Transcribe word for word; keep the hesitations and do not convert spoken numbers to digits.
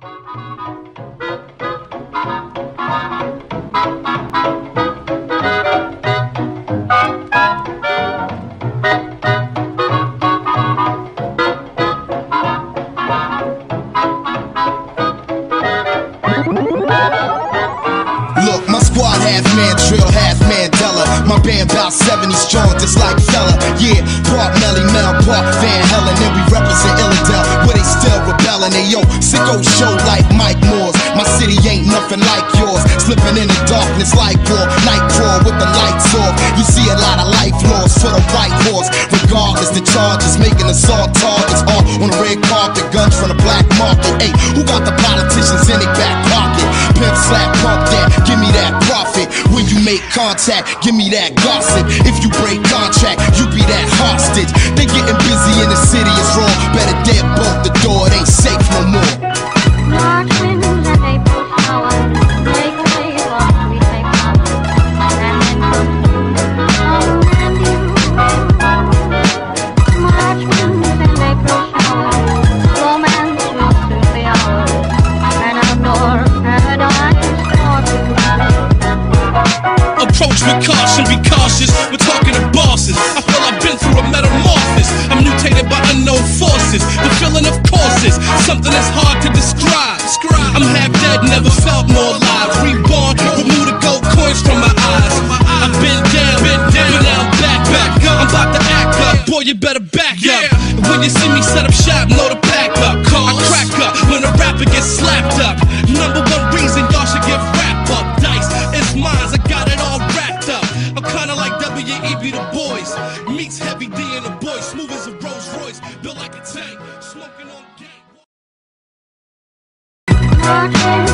Look, my squad half man drill, half Mandela. My band about seventy strong, just like fella. Yeah, part Melly Mel, part Van Helen, and we represent Illidale, where they still rebelling. Hey yo, sicko show like Mike Moore's. My city ain't nothing like yours. Slipping in the darkness like war, night crawl with the lights off. You see a lot of life lost for the white horse. Regardless, the charges making assault targets all on the red carpet, guns from the black market. Hey, who got the politicians in their back pocket? Pimp slap, pump that, give me that profit. When you make contact, give me that gossip. If you break contract, you be that hostage. They getting busy in the city, it's wrong. Better dead bolt the door, it ain't safe no more. March winds and April showers, take away what we take from us, and then come and you. March winds and April showers, romance will soon be ours, and outdoor paradise for tonight. Approach with caution, be cautious. We're talking to bosses. I feel I've been through a metamorphosis. I'm mutated by unknown forces. The feeling of courses, something that's hard to describe. I'm half dead, never felt more alive. Reborn, remove the gold coins from my eyes. I've been down, been down, but now I'm back, back up. I'm about to act up, boy, you better back up. When you see me set up shop, know to pack up. I crack up when a rapper gets slapped up. Number one reason y'all should give rap up. Dice, it's mine, I got it all wrapped up. I'm kinda like W E B the boys. Meets Heavy D and the boys, smooth as a Rolls Royce, built like a tank, smoking on game. March winds